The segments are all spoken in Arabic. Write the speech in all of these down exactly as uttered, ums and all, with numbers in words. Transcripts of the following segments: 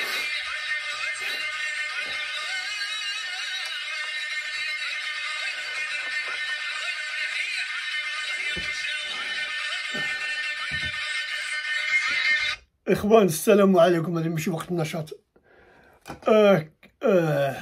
إخوان السلام عليكم. هذا ماشي وقت النشاط. آه آه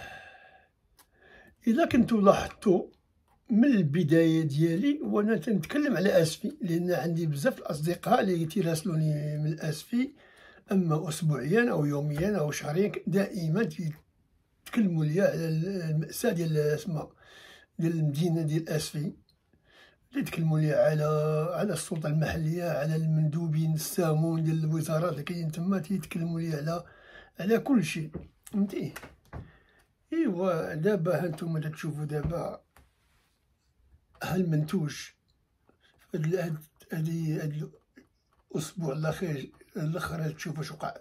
إذا كنتو لاحظتو من البداية ديالي وأنا تنتكلم على أسفي، لأن عندي بزاف الأصدقاء اللي تيراسلوني من أسفي، أما أسبوعيا أو يوميا أو شهريا، دائما تيتكلموا ليا على المأساة ديال سما ديال المدينة ديال أسفي، يتكلموا لي على على السلطة المحلية، على المندوبين السامون ديال الوزارات اللي كاينين تما، تيتكلموا لي على على كل شيء، فهمتي. ايوا دابا هانتوما تشوفوا دابا ها المنتوج هاد هاد هاد الاسبوع الاخير الاخر تشوفوا واش وقع،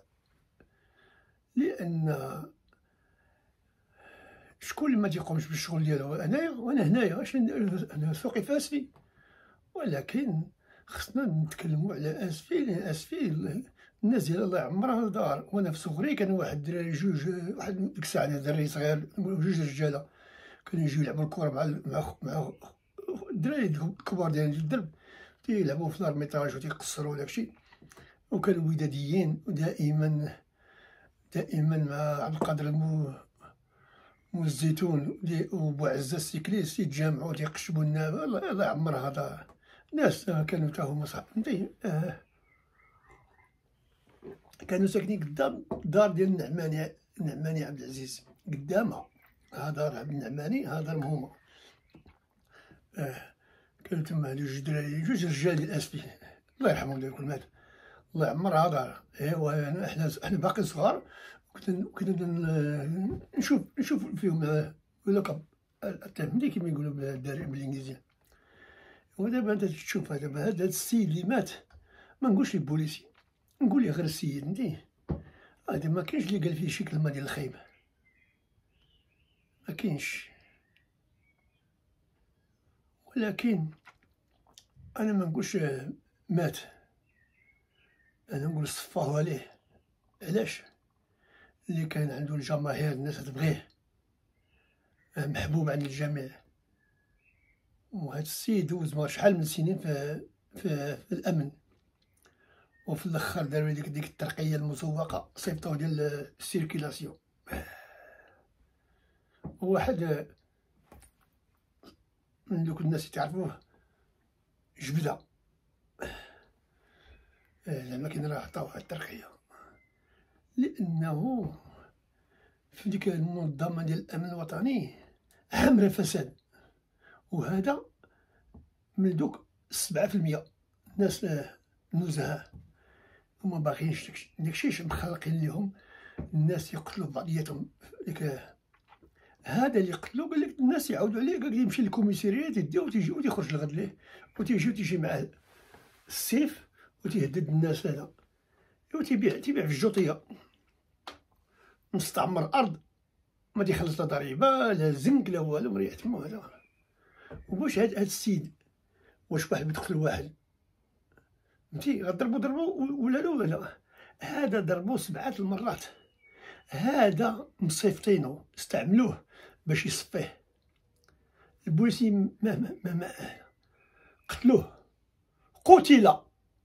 لان شكون اللي ما تيقومش بالشغل ديالو؟ انايا، وانا هنايا اش انا سوقي في أسفي، ولكن خصنا نتكلموا على أسفي، لأن أسفي الناس ديال الله يعمرها دار. وانا في صغري كان واحد الدراري جوج، واحد ديك الساعه دري صغير جوج رجاله كانوا يجيو يلعبوا الكره مع مع مع الدراري الكبار ديال الدرب، تيلعبوا في لارميطاج وتيقصروا داكشي، وكانوا وداديين، ودائما دائما مع عبد القادر مو مو الزيتون وبوعزة السيكليس يتجمعوا تيقشبوا لنا. الله يعمرها دار، ناس كانوا تا هما صحاب، فهمتي. آه. كانوا ساكنين قدام الدار ديال النعماني، النعماني عبد العزيز قدامها، ها دار عبد النعماني، ها دارهم هما. آه. كانوا تما جوج دراري، جوج رجال ديال أسفي، الله يرحمهم ديال كل مات، الله يعمرها دار. ايوا احنا احنا باقي صغار، كنت كنت نشوف نشوف فيهم اللقب فهمتي كيما يقولوا بالانجليزيه. ودابا انت تشوف دابا هذا السيد اللي مات، ما نقولش لي بوليسي، نقول ليه غير السيد، فهمتي. هذا ما كاينش اللي قال فيه شي كلمه ديال الخيبه، ما كاينش. ولكن انا ما نقولش مات، انا نقول صفاو عليه. علاش؟ اللي كان عنده الجماهير، الناس تبغيه، محبوب عند الجميع. وهذا السيد دوز شحال من سنين في في, في الامن، وفي الاخر داروا ديك ديك الترقيه المسوقه، صيفطوه ديال السيركيلاسيون. واحد من دوك الناس اللي تعرفوه جبده، زعما كاين راه عطاوه الترقيه، لانه في ديك المنظمه ديال الامن الوطني عامره فساد، وهذا من دوك سبعة في المية الناس النزهاء هما باغيينش داكشي، مخلقين ليهم الناس يقتلوا بعضياتهم. ديك هذا اللي قتلو قال لك الناس يعاودوا عليه، قال لك يمشي للكوميساريات يديو وتيجي وتيخرج الغد ليه، وتيجي وتيجي معاه السيف وتيهدد الناس. هذا وتيبيع تيبيع في الجوطيه، مستعمر ارض، ما تيخلص لا ضريبه لا زنك لا والو، مريح تما. هذا واش هاد السيد واش واحد بيدخل واحد، فهمتي، غضربو ضربو ولا لا ولا؟ هذا ضربو سبعة المرات، هذا مصيفطينو استعملوه باش يصفيه. البوليسي ما ما ما, ما قتلوه، قتل.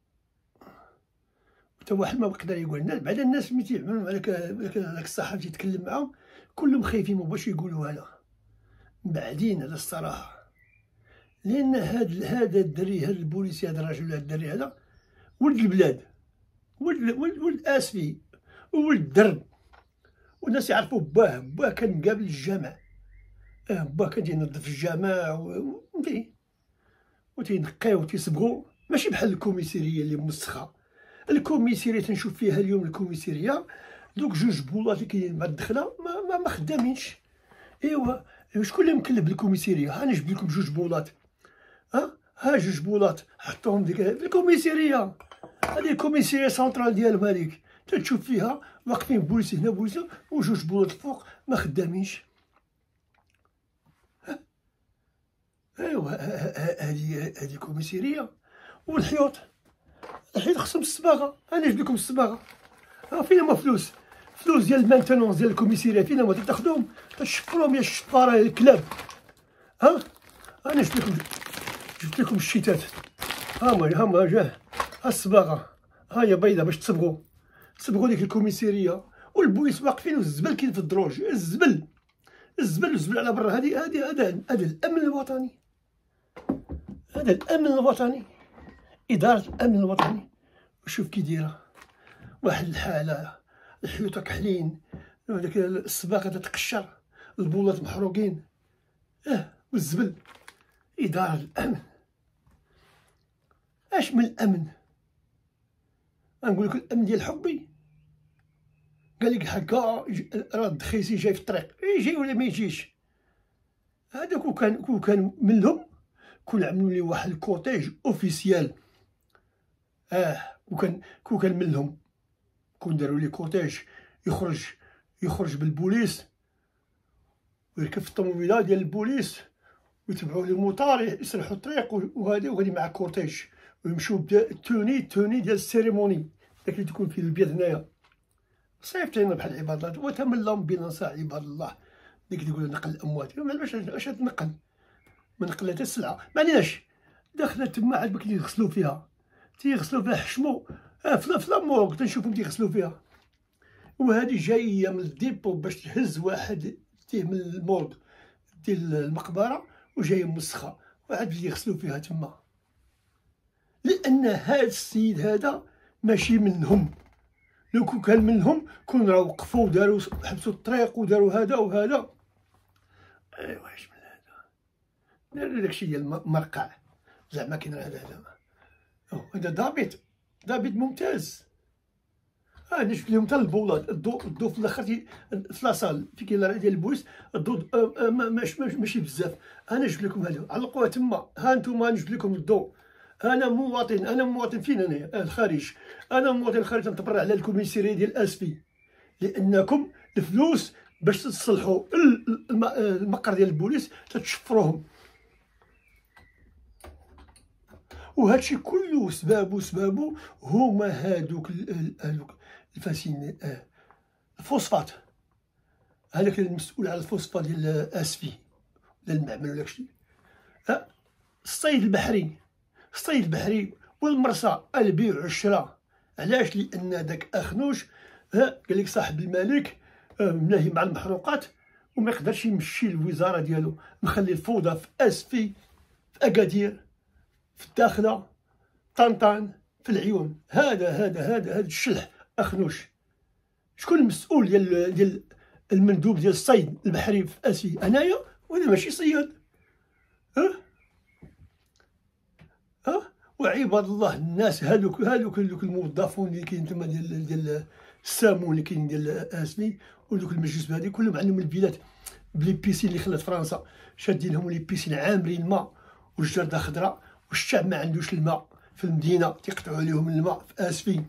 حتى واحد ما بقدر يقول. الناس بعد الناس ملي تيعملوا هذاك هذاك الصحافي يتكلم معاهم كلهم خايفين ما بغاوش يقولوا هذا، بعدين هذا الصراحه. لان هاد هذا الدري، هذا البوليسي، هذا الرجل، هذا الدري، هذا ولد البلاد، ولد ولد ولد أسفي وولد الدرب، والناس يعرفوا باه. باه كان قابل الجامع، اه باه كان تينظف الجامع، فهمتي، وتينقيو وتيصبغو، ماشي بحال الكوميساريه اللي موسخه. الكوميساريه تنشوف فيها اليوم الكوميساريه دوك جوج بولات اللي كاينين مع الدخله ما ما, ما خدامينش. ايوا شكون اللي مكلف بالكوميساريه؟ ها نجيب لكم جوج بولات، ها ها جوج بولات حطوهم ديك الكوميساريه، هذه الكوميساريه سونطرال ديالهم، هذيك تتشوف فيها واقفين بوليس هنا بوليس، وجوج بولات الفوق ما خدامينش. ايوا هذه هذه كوميساريه. والحيوط، الحيوط خصهم الصباغه، انا نجيب لكم الصباغه. ها فين هما فلوس؟ فلوس ديال المانتونونس ديال الكوميسيريات فين ما تاخذوهم تشفروهم يا الشفاره يا الكلاب. ها انا جبت لكم جبت لكم الشيتات، ها هما ها هما جاه ها الصباغه ها هي بيضه باش تصبغوا تصبغوا ديك الكوميسيريه، والبوليس واقفين والزبل كاين في الدروج، الزبل الزبل الزبل على برا. هذه هذه هذا هذا الامن الوطني، هذا الامن الوطني، اداره الامن الوطني. وشوف كي دايره واحد الحاله، الحيوطه كحلين، هذاك الصباغه تتقشر، البولات محروقين، اه والزبل. اداره الامن، اش من الامن؟ غنقول لك الامن ديال حبي. قال لك هكا راه الدخيسي جاي في الطريق، يجي ولا ما يجيش. هذا كون كان كون كان منهم كون عملوا لي واحد الكورتيج اوفيسيال. اه كون كان كون كان منهم كون داروا لي كورتيج يخرج يخرج بالبوليس ويركب في الطوموبيله ديال البوليس ويتبعوا لي موطار يسرحوا الطريق، وهادي وغادي مع كورتيج ويمشيو بالتوني التوني ديال السيريموني داك اللي تكون فيه البيض هنايا. صيفطينا بحال العباد الله وتملاهم بنا ساعة عباد الله. ديك تقول نقل الاموات، علاش اش تنقل؟ ما نقل حتى السلعه، ما عليناش. داخله تما عاد بك يغسلوا فيها، تيغسلوا فيها حشمو اه فلا فلا مورك تنشوفهم تيغسلوا فيها. وهذه جايه من الديبو باش تهز واحد تيه من المورك ديال المقبره وجايه موسخه، وعاد يغسلوا فيها تما. لان هذا السيد هذا ماشي منهم. لو كون كان منهم كون راه وقفوا وداروا حبسوا الطريق وداروا هذا وهذا. ايوا اش من هذا؟ داروا داكشي ديال المرقع زعما كاين هذا هذا هذا ضابط ضابط ممتاز. اه نشوف لهم حتى البولات الضوء الضوء في الاخر في لاصال في كاين ديال البوليس الضوء ماشي بزاف. انا نجيب لكم هذا علقوها تما، ها انتم نجيب لكم الضوء. انا مواطن انا مواطن فين انايا؟ الخارج. انا مواطن الخارج نتبرع على الكوميساريه ديال اسفي لانكم الفلوس باش تصلحوا المقر ديال البوليس تتشفروهم. وهادشي كله سبابو سبابو هما هادوك هادوك الفاسين الفوسفات. هذاك المسؤول على الفوسفات ديال اسفي ولا المعمل ولا داكشي. الصيد البحري الصيد البحري والمرسى البيع والشراء. علاش؟ لان داك اخنوش ها قال لك صاحب الملك مناهي مع المحروقات وما يقدرش يمشي للوزاره ديالو، مخلي الفوضى في اسفي في اكادير في الداخله طنطان في العيون. هذا هذا هذا هذا الشلح اخنوش. شكون المسؤول ديال ديال المندوب ديال الصيد البحري في اسفي؟ انايا وانا ماشي صياد. ها ها وعباد الله الناس هذوك هذوك هذوك الموظفون اللي كاين تما ديال ديال السامون اللي كاين ديال اسفي ودوك المجلس هذه كلهم عندهم البلاد بلي بيسين اللي خلات فرنسا شادين لهم لي بيسين عامرين الماء والجرده خضراء، والشعب ما عندوش الماء في المدينه تيقطعوا عليهم الماء في اسفي.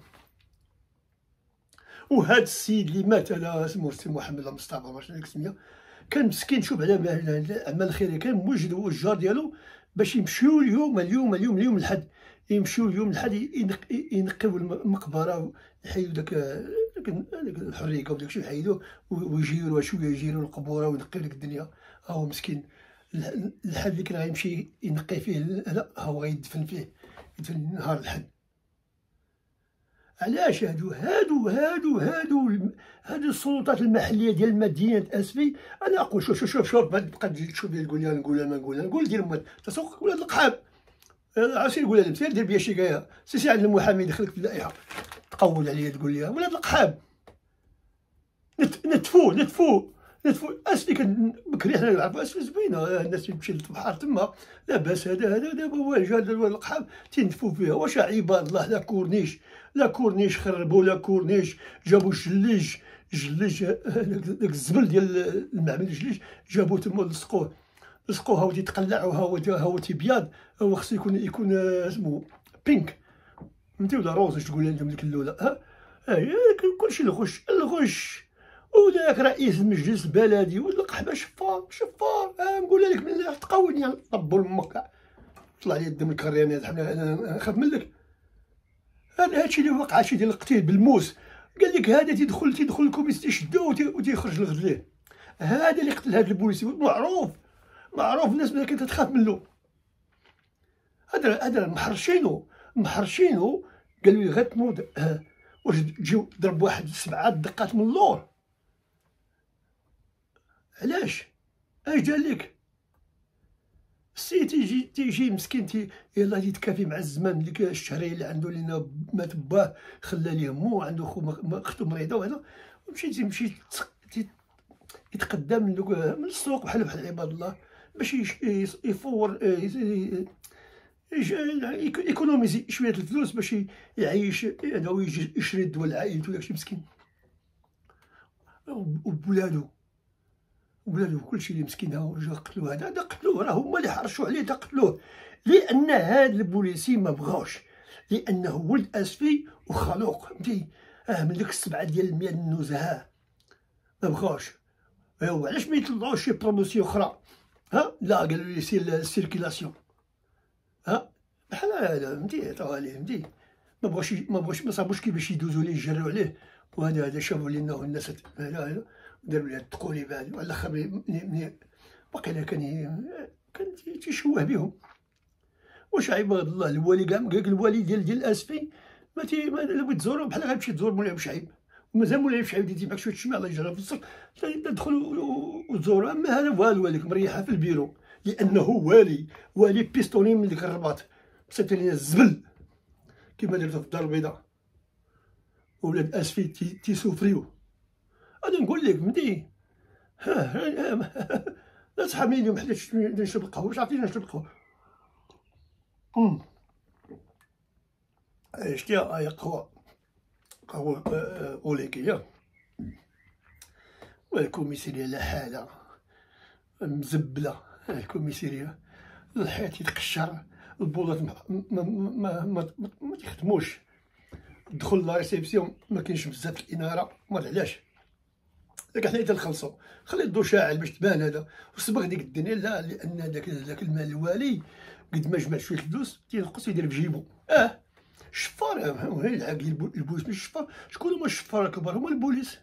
وهذا السيد اللي مات هذا سمو سي محمد الله مصطفى ماشي ديك السميه كان مسكين. شوف على الاعمال الخيريه كان موجد هو الجار ديالو باش يمشيو اليوم اليوم اليوم اليوم الحد يمشيو اليوم الحد ينقيو المقبره ويحيدوا داك داك الحريقه وداك الشيء يحيدوه ويجيروا شويه يجيروا القبوره وينقيو ديك الدنيا. ها هو مسكين الحد اللي كان غيمشي ينقي فيه لا ها هو غيدفن فيه يدفن نهار الحد. علاش هادو هادو هادو هادو هادو السلطات المحليه ديال مدينه اسفي. انا اقول شوف شوف شوف شوف ما تبقى تشوف لي تقول لي نقولها ما نقولها نقول دير امك تسوق ولاد القحاب. عرفتي نقولها لهم سير دير بيا شي كايه سير عند المحامي يدخلك في اللائحه تقول عليا تقول لي ولاد القحاب. نتفو نتفو نتفو اسفي كان بكري حنا نلعبوا اسفي زوينه الناس تمشي للبحر تما لاباس. هذا هذا دابا هو جا ولاد القحاب تنتفو فيها. واش عباد الله لا كورنيش لا كورنيش خربوا لا كورنيش جابوا جليج جليج داك الزبل ديال المعمل الجليج جابوه تما لصقوه لصقوه هاو تيتقلع وهاو هاو تيبيض. هو خصو يكون يكون اسمو بينك فهمتي ولا روز واش تقول انت ديك اللوله. ها اي كلشي الغش الغش. وداك رئيس المجلس البلدي ولا قحبه شفار شفار. ها نقولها لك بالله تقاوني طبوا لامك طلع لي الدم الكريانات حنا نخاف منك. هذا هادشي اللي وقع هادشي ديال القتيل بالموس قال لك هذا تيدخل تيدخل الكوميس تيشدوه وتيخرج الغد ليه. هذا اللي قتل هذا البوليسي معروف معروف، الناس ما كانت تخاف منه. هذا هذا محرشينو محرشينو قالوا لي غتنوض. آه. واش تجيو ضرب واحد سبعة دقات من اللور؟ علاش؟ اش قال لك؟ السيد تيجي تيجي مسكين تي يلاه يتكافي مع الزمان، ديك الشهريه اللي عنده لينا مات باه خلى ليه مو عنده خو اختو مريضه وهذا، ومشي تيمشي يتقدم من السوق بحال بحال عباد الله باش يفور يكونوميزي شويه الفلوس باش يعيش هذا ويجي يشري الدواء لعائلته داكشي مسكين. وبولادو ولادو كلشي اللي مسكين هاو جا قتلوه. هذا هذا قتلوه، راه هما اللي حرشوا عليه تا قتلوه، لان هاد البوليسي ما بغاوش، لانه ولد اسفي وخلوق فهمتي. اه من ديك السبعه ديال المية النزهه ما بغاوش. ايوا علاش ما يطلعوش شي بروموسيون اخرى؟ ها لا قالوا لي سير السيركيلاسيون، ها بحال هذا فهمتي طوالي فهمتي. ما بغاوش ما بغاوش ما صابوش كيفاش يدوزو ليه يجريو عليه. وهذا هذا شافوا لنا الناس هذا هذا داروا ليه التقوليب هادي، وعلى الاخر ملي باقيلا كان كان تيشوه بهم. واش عباد الله الوالي كاع قالك الوالي ديال ديال الاسفي ما تي ما بغيت تزورو بحال غتمشي تزور مولاي بوشعيب، ومازال مولاي بوشعيب ديتي معاك شويه الشمع الله يجرها في الصف تدخل وتزورو. اما هذا والو هذيك مريحه في البيرو لانه والي والي بيستوني من ديك الرباط بصيفط لينا الزبل كيما درتو في الدار البيضاء. ولاد اسفي تيسوفريو. انا نقول لك فهمتي لا تحرمني اليوم حتى نشرب القهوه، واش عرفتي نشرب القهوه. امم شتي هاي قهوه قهوه اوليكيه والكوميسيريه لا حاله مزبله. الكوميسيريه الحيط يتقشر، البولات ما ما ما ما, ما تخدموش، دخل لا ريسيبسيون ما كاينش بزاف الاناره. ما علاش داك حنا تنخلصو خلي الضو شاعل باش تبان هذا وصبغ ديك الدنيا. لا لان داك داك المال الوالي قد ما جمع شويه الفلوس تينقص يدير في جيبو. اه الشفار هو العاقل البوليس ماشي الشفار. شكون هما الشفار الكبار؟ هما البوليس.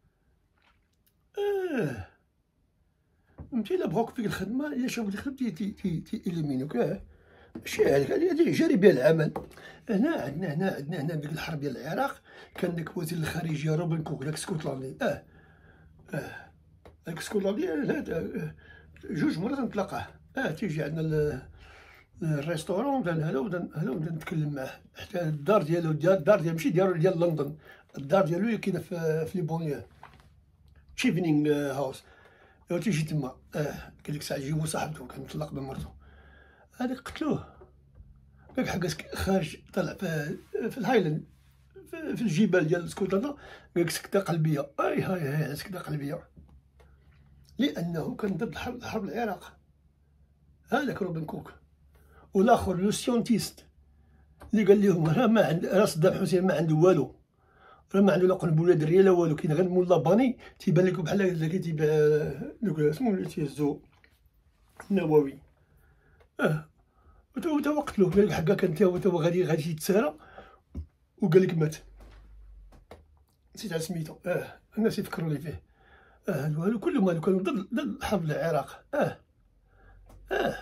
اه فهمتي الا بغاوك فيك الخدمه الا شافوك الخدمه تي تي تي تي اليمينوك. اه ماشي هذيك هذه جاري بها العمل. هنا عندنا هنا عندنا هنا ديك الحرب ديال العراق كان داك وزير الخارجيه روبن كوك داك اسكتلندي. اه اه داك اسكتلندي هذا جوج مرات نتلاقاه. اه تيجي عندنا الريستورون ديال هذا هذا ونبدا نتكلم معاه حتى الدار ديالو ديال الدار ديال ماشي ديالو ديال لندن، الدار ديالو اللي كاينه في في لي بونيير تشيفنينغ هاوس. ايوا تيجي تما. اه قال لك ساعه جيبو صاحبته كان مطلق بمرته. هذاك قتلوه داك حكا خارج طلع في, في الهايلاند في, في الجبال ديال اسكتلندا. قالك سكته قلبيه. اي هاي هاي سكته قلبيه لانه كان ضد الحرب حرب العراق. هذاك روبن كوك. والاخر لو سيونتيست اللي قال لهم راه ما عند راه صدام حسين ما عنده والو، راه ما عنده لا قنبله دريه لا والو. كاين غير مولا باني تيبان لكم بحال هكا تيباع دوك سمو اللي تيهزو النووي. اه وتو تو قتلوه. قال لك حكا كان تا هو تا هو غادي غادي يتسارى وقال لك مات. نسيت على سميتو. اه الناس يفكروا لي فيه. اه الوالو كلهم هادو كانوا ضد ضد حرب العراق. اه اه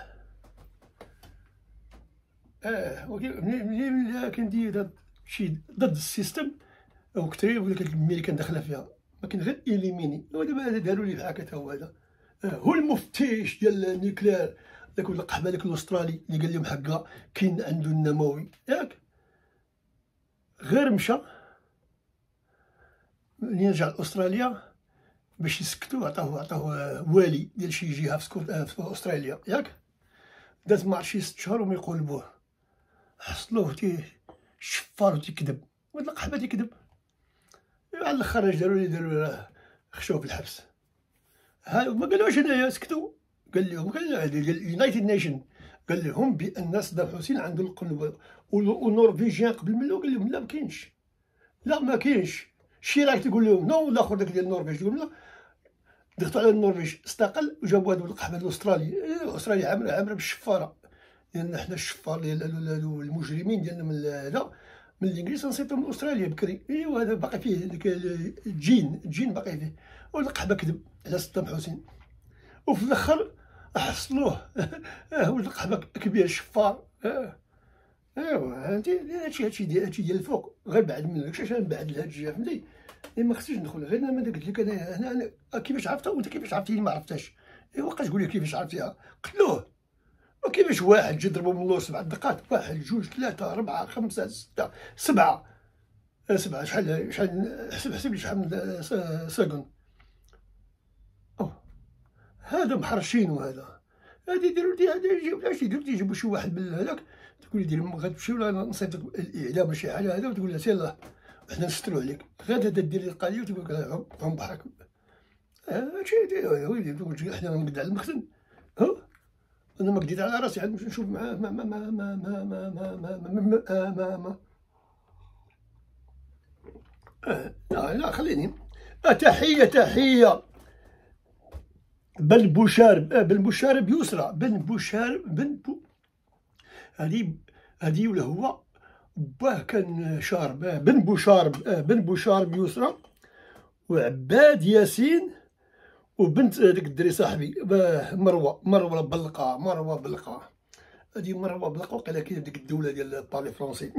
اه ملي كندير شي ضد السيستم او كثير ولا كانت الامريكان داخله فيها ما كان غير اليميني. ودابا داروا لي بحال هكا هو هذا. آه هو المفتش ديال النيوكلير داك القحبه داك الاسترالي اللي قال لهم حكا كاين عنده النووي ياك. غير مشى ملي رجع لاستراليا باش يسكتوه عطاوه عطاوه والي ديال شي جهه في, في استراليا ياك. داز مع شي ست شهور وما يقلبوه حصلوه تي شفار تيكذب وهاد القحبه تيكذب. على الاخر داروا لي داروا راه خشوه في الحبس. ها ما قالوش هنايا سكتوا. قال لهم قال هذه ديال اليونايتد نيشن قال لهم بان صدام حسين عنده القنبله. والنرويجيان قبل منه قال لهم لا ما كاينش لا ما كاينش. شيراك تيقول لهم نو. الاخر داك ديال النرويج يقول لا. ضغطوا على النرويج استقل وجابوا هذو القحبه الاسترالي. استراليا عامره عامره بالشفاره لان حنا الشفار ديال المجرمين ديالنا من هذا من الانجليز نصيفطو من استراليا بكري. ايوا هذا باقي فيه ديك الجين الجين باقي فيه، والقحبه كذب على صدام حسين، وفي الاخر حصلوه ولد القحبه كبير شفار. ايوا فهمتي، هادشي هادشي ديال هادشي ديال الفوق، غير بعد منك شاش بعد لهاد الجهه فهمتي. ما خصنيش ندخل غير انا قلت لك انا هنا أنا كيفاش عرفتها وانت كيفاش عرفتيني ما عرفتهاش. ايوا بقى تقول لي كيفاش عرفتيها، قتلوه. وكيفاش واحد جا ضربو من اللور سبع دقات، واحد جوج ثلاثة أربعة خمسة ستة سبعة سبعة شحال شحال حسب حسب لي شحال من سكند. أوه هذا محرشين، وهذا هادي يديرو هادي علاش يديرو تيجيبو شي واحد من هذاك تقول لي دير غتمشي ولا نصيفطك الإعدام ولا شي حاجة هذا، وتقول لها سير الله حنا نسترو عليك، غير هذا دير لي القضية وتقول لك هم بحرك. هادشي ويلي تقول حنا نقد على المخزن. ها أنا ما قديت على راسي عاد نشوف معاه ما ما ما ما ما ما ما ما ما ما ما لا لا خليني. تحية تحية بن بوشار بن بوشار بيسرى بن بوشار بن بو هادي هادي ولا هو باه كان شارب بن بوشار بن بوشار بيسرى، وعباد ياسين، وبنت هذاك الدري صاحبي مروه مروه بلقا مروه بلقا هادي مروه بلقا وقيلا كاين ديك الدوله ديال بارلي فرونسي.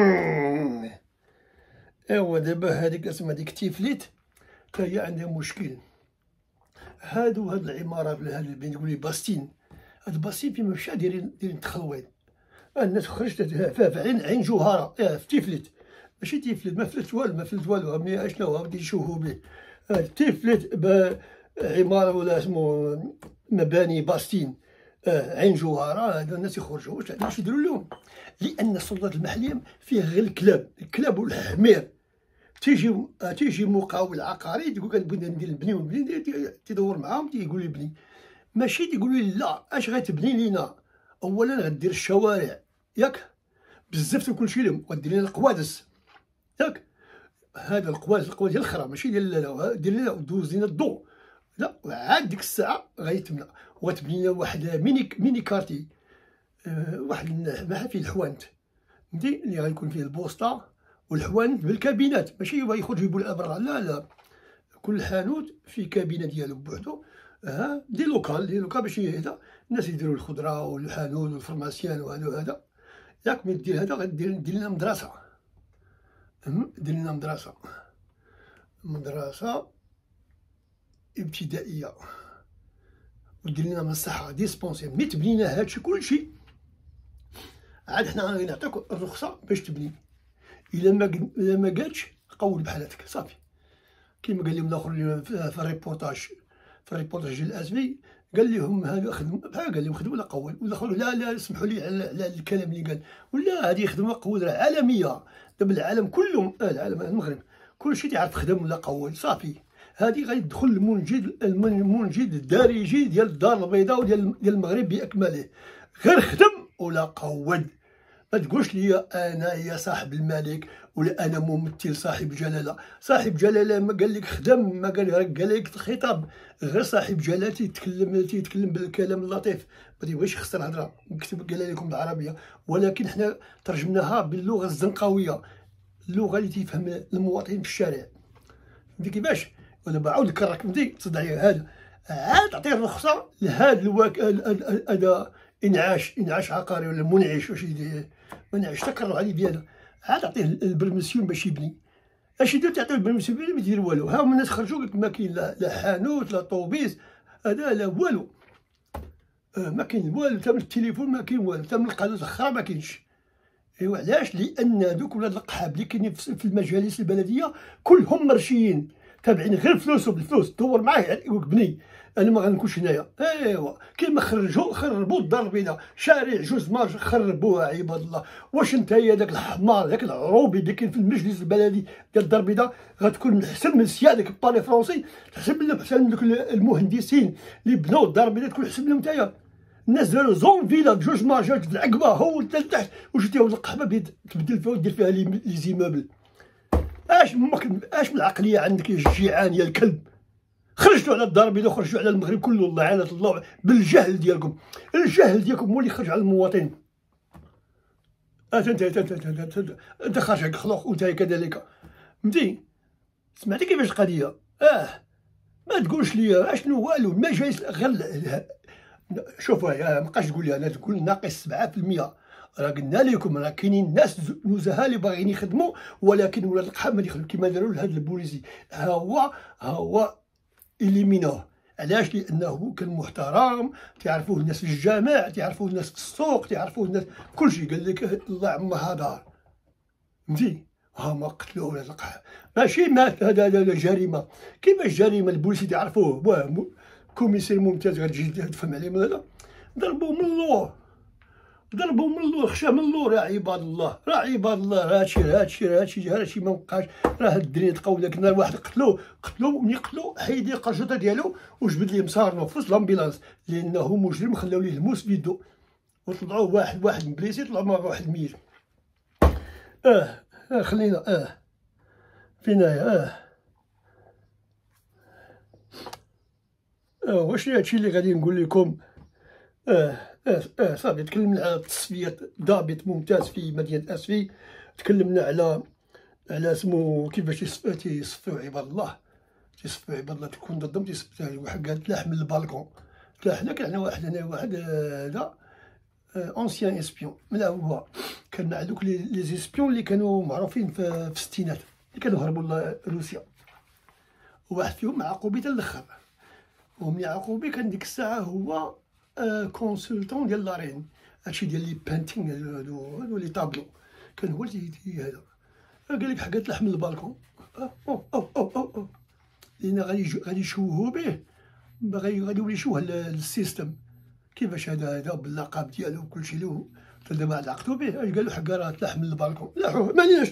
ايوا دابا هذيك اسمها ديك تيفليت حتى هي عندها مشكل. هادو هاد العمارات ولا هاد البنت تقول لي باستين، هاد باستين فين ما مشى دايرين دايرين تخلوين. الناس خرجت في عين عين جوهره في تيفليت، ماشي تيفليت ما فلت والو ما فلت والو مي اشنو غادي يشوفوا به. تيفليت عمارة ولا اسمو مباني باستين عين جوهرة، هادو الناس يخرجوا واش واش يديروا لهم؟ لأن السلطات المحلية فيها غير الكلاب، الكلاب والحمير. تيجي تيجي مقاول عقاري تقول لك بغينا ندير نبني ونبني، تيدور معاهم تيقول لي بني، ماشي تيقولوا لي لا اش غتبني لينا؟ أولا غدير الشوارع ياك بزاف كلشي لهم، غدير لنا القوادس ياك، هذا القوادس القوادس ديال الخرا ماشي ديال لا، دير لنا دوز لنا الضو. لا وعاد ديك الساعة غيتمنى وغتبني لنا واحد ميني ميني كارتي، أه واحد ما فيه الحوانت فهمتي، اللي غيكون فيه البوسطة والحوانت بالكابينات، ماشي هو يخرج يجيبو الأبرار، لا لا، كل حانوت فيه كابينة ديالو بوحدو. ها دي لوكال دي لوكال باش هذا الناس يديرو الخضرة والحانوت والفرماسيان وهذا وهذا ياك. ملي دير هذا غدير دير لنا مدرسة، دير لنا مدرسة مدرسة ابتدائيه، ودير لنا من الصحه ديسبونسير. ملي تبني لنا هادشي كلشي عاد حنا غادي نعطيك الرخصه باش تبني. الا ما الا ما قالش قول بحالاتك صافي. كيما قال لهم الاخر في الريبورتاج في الريبورتاج ديال الازمي، قال لهم هذا خدم بحال قال لهم خدموا ولا قول، والاخر لا لا اسمحوا لي على, على الكلام اللي قال، ولا هذه خدمه قول عالميه. دابا العالم كله العالم المغرب كلشي تيعرف خدم ولا قول صافي. هذه غيدخل المنجد المنجد الدارجي ديال الدار البيضاء وديال ديال المغرب باكمله، غير خدم ولا قود. ما تقولش لي انا يا صاحب الملك ولا انا ممثل صاحب جلاله. صاحب جلاله ما قال لك خدم، ما قال لك قال لك الخطاب، غير صاحب جلاله تيتكلم تيتكلم بالكلام اللطيف، ما تيبغيش يخسر الهضره. نكتب قال لكم بالعربيه، ولكن حنا ترجمناها باللغه الزنقاويه، اللغه اللي تيفهم المواطن في الشارع. فهمتي كيفاش؟ ودابا عاود نكررك فهمتي تصدعي هذا، عاد تعطيه الرخصه لهذا الواك هذا انعاش انعاش عقاري ولا منعش واش يدير منعش تكرر عليه ديالها، عاد تعطيه البرميسيون باش يبني. اش يدير؟ تعطيه البرميسيون ما يدير والو. ها هما الناس خرجوا قالك ما كاين لا حانوت لا طوبيس هذا لا والو، آه ما كاين والو، حتى من التليفون ما كاين والو، حتى من القناه الاخرى ما كاينش. ايوا علاش؟ لان دوك ولاد القحاب اللي كاينين في المجالس البلديه كلهم مرشيين تابعين غير فلوس وبالفلوس، دور معاه يقول لك بني انا ما غنكونش هنايا. ايوا كيما خرجوا خربوا الدار البيضاء، شارع جوج مارش خربوها عباد الله. واش نتايا داك الحمار داك العروبي اللي كاين في المجلس البلدي ديال الدار البيضاء غتكون احسن من سيادك البالي فرونسي؟ تحسب لهم احسن من دوك المهندسين اللي بناو الدار البيضاء تكون احسن منهم نتايا؟ الناس داروا زون فيلا بجوج مارجات العقبه هو لتحت، وجيتي هاد القحبه تبدل فيها ودير فيها لي زيمابل. اش ممكن اش من العقليه عندك يا الجيعان يا الكلب؟ خرجتوا على الدار البيضاء وخرجتوا على المغرب كله، الله لعنه الله بالجهل ديالكم. الجهل ديالكم هو اللي خرج على المواطن. انت انت انت انت انت خارج خلوق وانت كذلك فهمتي. سمعتي كيفاش القضيه؟ اه ما تقولش لي اشنو والو ما جايش غير. شوف ما بقاش تقول لي انا تقول ناقص سبعة في المية. راه قلنا لكم راه كاينين ناس نزهاء اللي باغيين يخدموا، ولكن ولاد القحام ما يخدموا كيما داروا لهذا البوليسي. ها هو ها هو إليمينوه. علاش؟ لانه كان محترم، تعرفوه الناس في الجامع، تعرفوه الناس في السوق، تعرفوه الناس كلشي. قال لك الله عما دار فهمتي. هما قتلوه ولاد القحام، ماشي مات. هذا هذا جريمه. كيفاش جريمه؟ البوليسي تعرفوه واه كوميسير ممتاز غتجي تفهم عليه من هذا. ضربوه من اللور، ضربوه من اللور، خشاه من اللور. يا عباد الله، راه عباد الله، راه هادشي هادشي هادشي هادشي ما بقاش. راه هاد الدراري تقاو لك نهار واحد قتلوه قتلوه ملي قتلوه حيد ليه القرشوطه ديالو وجبد ليه مصارنو في وسط لامبيلانس لانه مجرم. خلاو ليه الموس بيدو وطلعوه واحد واحد من بليسي، طلعوا مع واحد ميت. اه اه خلينا اه فينايا اه اه واش هادشي اللي غادي نقول لكم. اه اه اه صافي تكلمنا على تصفية ضابط ممتاز في مدينة اسفي. تكلمنا على على سمو كيفاش تيصفيو عباد الله، تيصفيو عباد الله. تكون ضدهم تيصفيو. واحد قال تلاح من البالكون، تلاح هنا. كان عندنا واحد هنا واحد هذا اونسيان اسبيون. لا هو كان مع دوك لي زيسبيون اللي كانوا معروفين في الستينات اللي كانوا هربوا لروسيا. واحد فيهم عقوبي حتى الاخر. وملي عقوبي كان ديك الساعه هو آه كونسلتون ديال لارين، هادشي ديال لي بانتينغ هادو هادو لي طابلو. كان هو اللي هذا. قال لك حقا تلاح من البالكون. أو أو أو أو أو أو. لأن غادي غادي يشوهو به، غادي غادي يولي يشوه السيستم كيفاش هذا هذا باللقب ديالو وكلشي له. دابا علاقتو به قالو حقا راه تلاح من البالكون. لاحوه معناش.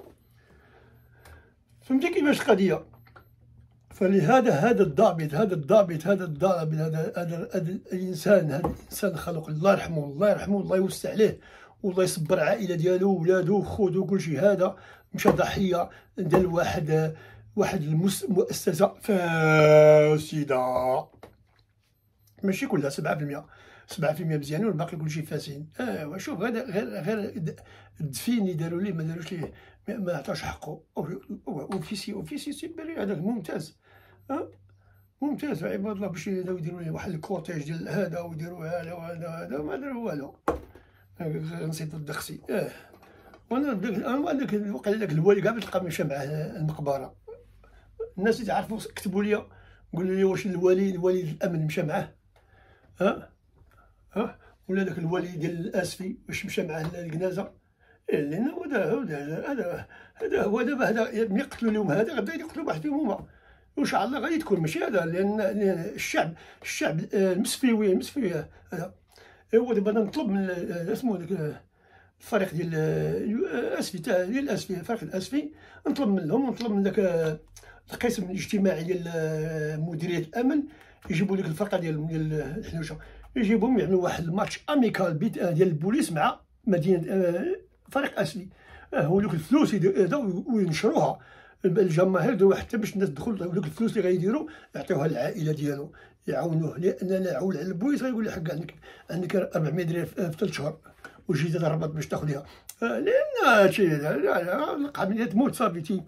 فهمتي كيفاش القضيه. فلهذا هذا الضابط هذا الضابط هذا الضابط هذا هذا الانسان هذا الانسان خلق الله يرحمه الله يرحمه الله يوسع عليه والله يصبر العائله ديالو ولادو وخوتو كلشي. هذا مشى ضحيه ديال واحد واحد المؤسسه فاسده. ماشي كلها سبعة في المية سبعة في المية مزيانين والباقي كلشي فاسدين. اه شوف غير غير غير الدفين اللي داروا ليه ما داروش ليه، ما عطاوش حقه. اوفيسي اوفيسي سيبري هذاك ممتاز. اه ممتاز عباد الله. باش يديروا ليه واحد الكورتيج ديال هذا ويديروا هذا وهذا هذا ما داروا والو. نسيت الدخسي. اه وانا انا هذاك وقع داك الوالي كاع تلقى مشى معاه المقبره. الناس اللي تعرفوا كتبوا لي قولوا لي واش الوالي الوالي الامن مشى معاه. ها ها ولا داك الولي ديال الاسفي واش مشى معاه الجنازه. لان هذا هذا هذا هو دابا هذا ملي قتلوا لهم هذا غدا يقتلوا واحد فيهم هما وان شاء الله غادي تكون ماشي هذا. لان الشعب الشعب المسفيوي المسفي هذا هو. دابا نطلب من اسمو داك الفريق ديال الاسفي تاع ديال الاسفي فريق الاسفي نطلب منهم ونطلب من داك القسم الاجتماعي ديال مديريه الامن يجيبوا لك الفرقه ديال ديال الحنوشه يجيبهم يعملوا واحد الماتش اميكال بيت ديال البوليس مع مدينه فريق اسفي. هو دوك الفلوس هذا وينشروها الجماهير دو حتى باش الناس تدخل. دوك الفلوس اللي غيديروا يعطيوها للعائله ديالو يعاونوه. لان انا عول على البوليس غيقول لي حق عندك عندك أربعمية درهم في ثلاث شهور وجيت الرباط باش تاخذيها. لان هادشي القضيه تموت صافي تي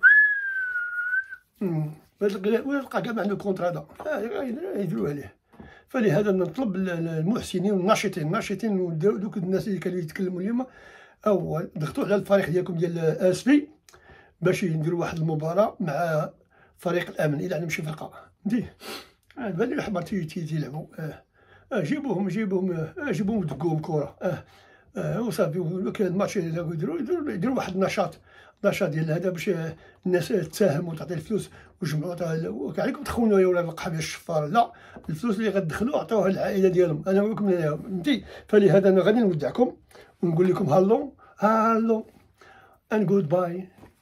ويلقى كاع ما عنده كونتر هذا يديروا عليه. فلهذا نطلب المحسنين والناشطين الناشطين دوك الناس اللي كانوا يتكلموا اليوم او ضغطوا على الفريق ديالكم ديال اسفي باش يديروا واحد المباراه مع فريق الامن الا عندهم شي فرقه. فهمتي هذا اللي الحمر تيلعبوا. اه جيبوهم جيبوهم اه جيبوهم ودقوهم كره. اه اه وصافي. كاين الماتش اللي يديروا يديروا واحد النشاط نشاط ديال هذا باش الناس تساهم وتعطي الفلوس وجمعوا. كاع عليكم تخونوا يا ولاد القحام الشفار. لا الفلوس اللي غتدخلوا عطيوها للعائله ديالهم. انا نقول لكم فهمتي. فلهذا انا غادي نودعكم ونقول لكم هالو هالو and goodbye.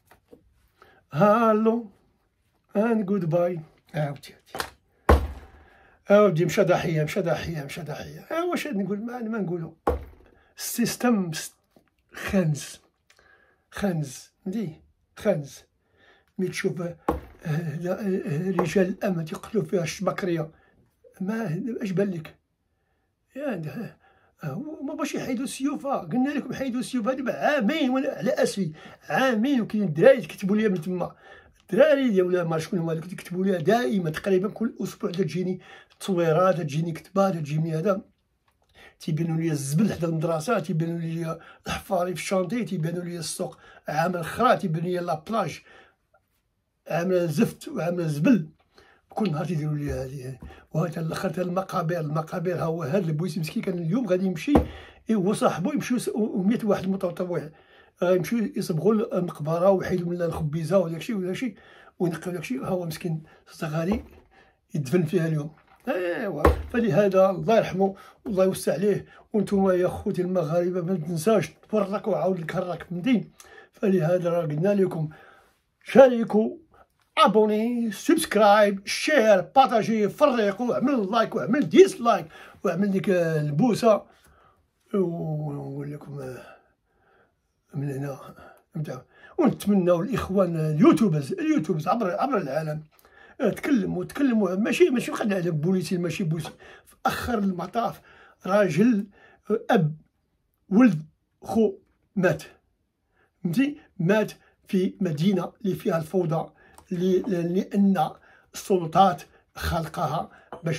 هالو and goodbye. عاودتي عاودي مشى ضحيه مشى ضحيه مشى ضحيه. ها واش نقول ما ما نقولوا السيستم خنز خنز فهمتي خنز. ملي تشوف رجال الامن يقتلوا فيها الشبكريه ما اش بان لك. هما باش يحيدوا السيوف. قلنا لكم حيدوا السيوف هذه عامين وانا على اسفي، عامين، وكاين الدراري كتبوا لي من تما، الدراري ديال ولا ما شكون هما اللي كتبوا لي دائما تقريبا كل اسبوع تجيني تصويرات، تجيني كتابات، تجيني هذا، تيبانوا لي الزبل حدا المدرسه، تيبانوا لي الحفاري في الشانطي، تيبانوا لي السوق عامل خرا، تيبان لي لابلاج عامله زفت وعامله زبل، كل نهار تيديروا لي هذه. وهذا الاخر المقابر، المقابر ها هو هذا البويسي مسكين كان اليوم غادي يمشي هو صاحبو يمشيو ومية واحد متطوع غيمشيو يصبغوا المقبره ويحيدوا منها الخبيزه وداك الشيء وداك الشيء وينقيو داك الشيء، ها هو مسكين صغاري يدفن فيها اليوم. ايوا فلهذا الله يرحمه والله يوسع عليه. وانتم يا خوتي المغاربه ما تنساوش تبرك وعاود لك هراك مدين. فلهذا راه قلنا لكم شاركوا، ابوني، سبسكرايب، شير، بارطاجي، فريقوا، اعمل لايك واعمل ديسلايك واعمل ديك البوسه. ونقول لكم من هنا نبداو، ونتمنوا الاخوان اليوتيوبرز اليوتيوبرز عبر عبر العالم تكلموا تكلموا ماشي ماشي قاعد على بوليسي ماشي بوليسي. في اخر المطاف راجل اب ولد خو مات، فهمتي، مات في مدينه اللي فيها الفوضى، لان السلطات خلقها باش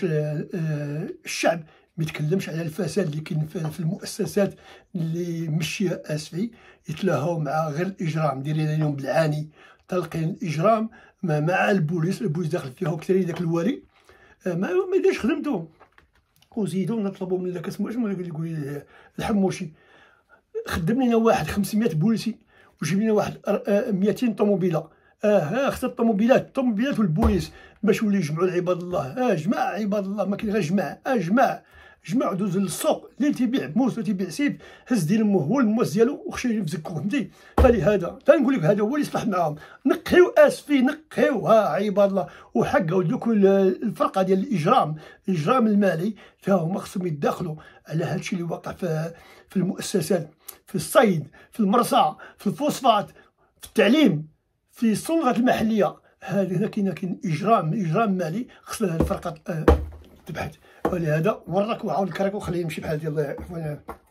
الشعب ما يتكلمش على الفساد اللي كاين في المؤسسات اللي مشي اسفي يتلاهاو مع غير الاجرام، دايرين عليهم بالعاني، طلقين الاجرام مع البوليس، البوليس داخل فيها وكثير داك الوالي ما ما يديرش خدمتو. وزيدو نطلبوا من داك اسمو شنو يقول لي الحموشي، خدم لنا واحد خمسمية بوليسي وجيب لنا واحد ميتين طوموبيله. اه ها خص الطوموبيلات الطوموبيلات والبوليس باش يوليو يجمعوا عباد الله. اه جماع عباد الله، ما كاين غير جماع، اه جماع جماع دوز للسوق، اللي تيبيع موس ولا تيبيع سيف هز ديال مو هو الموس ديالو وخشي في زكو، فهمتي. فلهذا تنقول لك هذا هو اللي يصلح معاهم، نقيو اسفي نقيو ها عباد الله، وحقوا دوك الفرقه ديال الاجرام، الاجرام المالي، فيها هما خصهم يتداخلوا على هذا الشيء اللي واقع في في المؤسسات، في الصيد، في المرصع، في الفوسفات، في التعليم، في السلطات المحليه. هذه هنا كاين كاين اجرام اجرام مالي، خصنا الفرقه تبحث. ولهذا ورك وعاود الكراك وخليه يمشي بحال ديال الله.